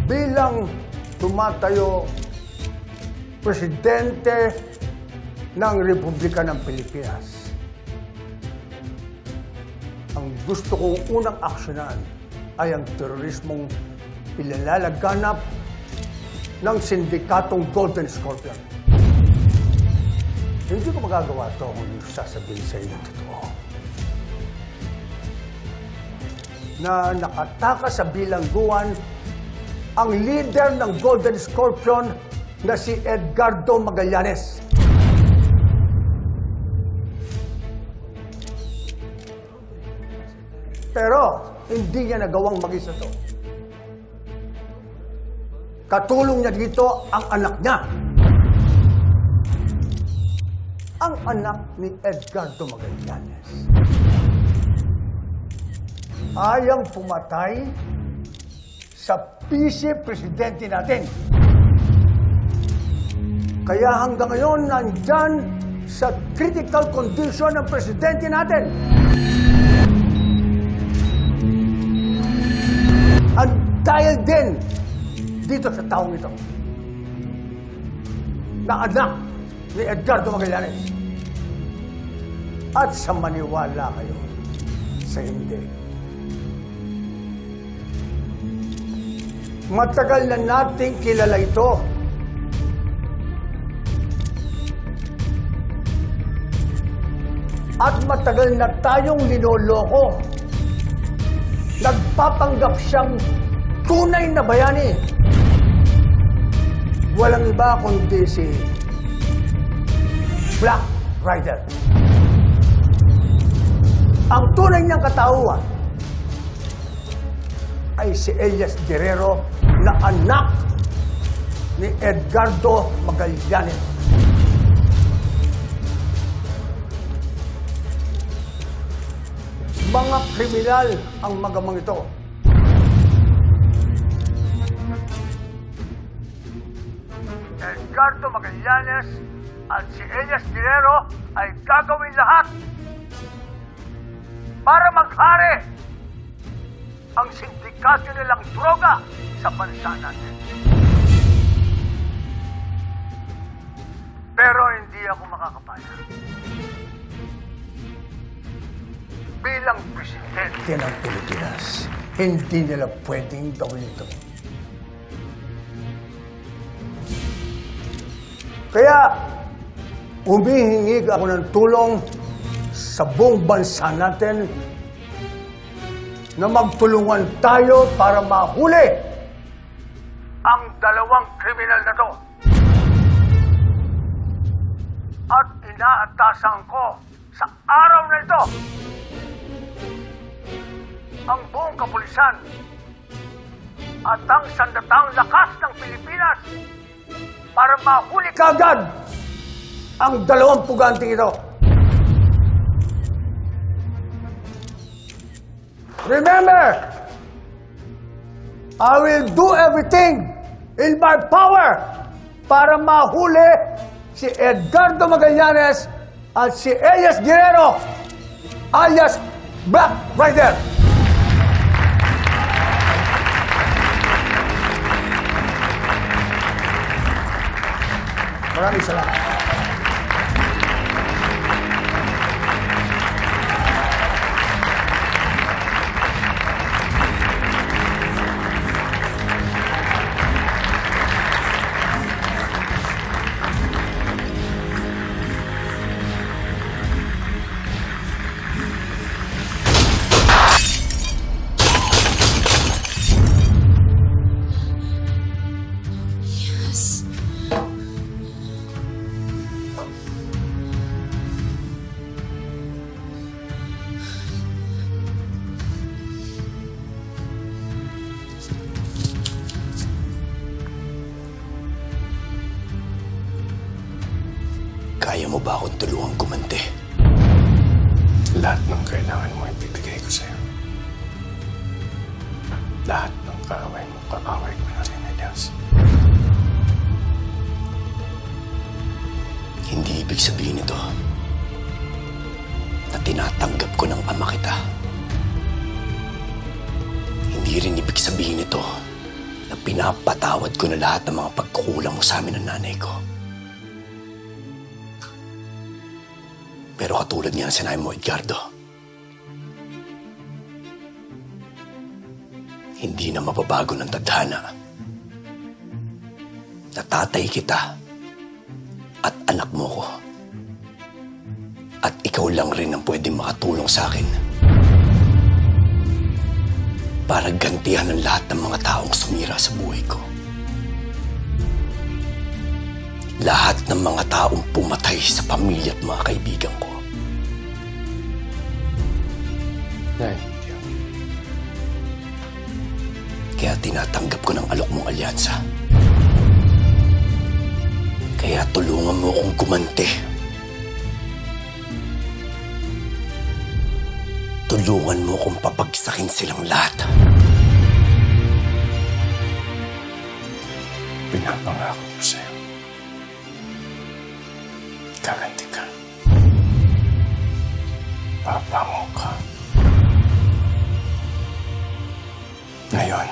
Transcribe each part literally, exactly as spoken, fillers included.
bilang tumatayo presidente ng Republika ng Pilipinas, ang gusto kong unang aksyonan ay ang terorismong pinalalaganap ng sindikatong Golden Scorpion. Hindi ko magagawa ito kung yung sasabihin sa inyo totoo. Na nakatakas sa bilangguan ang leader ng Golden Scorpion na si Edgardo Magallanes. Pero hindi niya nagawang mag-isa to. Katulong niya dito ang anak niya. Ang anak ni Edgardo Magallanes ayang pumatay sa vice-presidente natin. Kaya hanggang ngayon, nandyan sa critical condition ng presidente natin. At dahil din dito sa taong ito, na anak ni Edgardo Magallanes. At sa maniwala kayo sa hindi. Matagal na nating kilala ito. At matagal na tayong linoloko. Nagpapanggap siyang tunay na bayani. Walang iba kundi si Black Rider. Ang tunay niyang katauhan ay si Elias Guerrero na anak ni Edgardo Magallanes. Mga kriminal ang magamang ito. Edgardo Magallanes at si Elias Guerrero ay gagawin lahat para maghari ang sindikasyo nilang droga sa bansa natin. Pero hindi ako makakapaya. Bilang presidente ng Pilipinas, hindi nila pwedeng gawin ito. Kaya, humihingi ako ng tulong sa buong bansa natin na magtulungan tayo para mahuli ang dalawang kriminal na to. At inaatasan ko sa araw na ito ang buong kapulisan at ang sandatang lakas ng Pilipinas para mahuli kagad ang dalawang puganting ito. Remember, I will do everything in my power para mahuli si Edgardo Magallanes at si Elias Guerrero alias Black Rider. Maraming salamat. Kaya mo ba akong tulungang gumante? Lahat ng kailangan mo ibibigay ko sa'yo. Lahat ng kaaway mo, kaaway ko na rin, Elias. Hindi ibig sabihin nito na tinatanggap ko ng ama kita. Hindi rin ibig sabihin nito na Pinapatawad ko na lahat ng mga pagkukulang mo sa amin ng nanay ko. Pero katulad nga ng sinabi mo, Edgardo, hindi na mababago ng tadhana. Natatay kita at anak mo ko. At ikaw lang rin ang pwedeng makatulong sa akin para gantihan ang lahat ng mga taong sumira sa buhay ko. Lahat ng mga taong pumatay sa pamilya at mga kaibigan ko. Nay, Kaya tinatanggap ko ng alok mong alyansa. Kaya tulungan mo akong gumante. Tulungan mo akong papagsakin silang lahat. pinapangako ko sa'yo. Gaganti ka. Papango ka. Ngayon,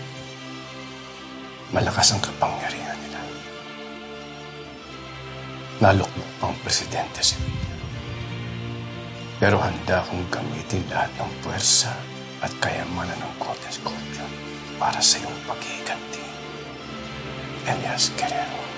malakas ang kapangyarihan nila. Nalukmok pang presidente si Pino. Pero handa akong gamitin lahat ng puwersa at kayamanan ng Corte Scorpion para sa iyong paghihiganti. Elias Guerrero.